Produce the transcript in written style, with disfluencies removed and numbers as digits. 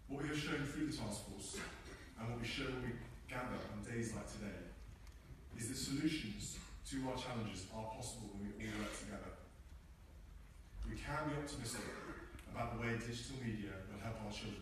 What we have shown through the task force, and what we show when we gather on days like today, is that solutions to our challenges are possible when we all work together. We can be optimistic about the way digital media will help our children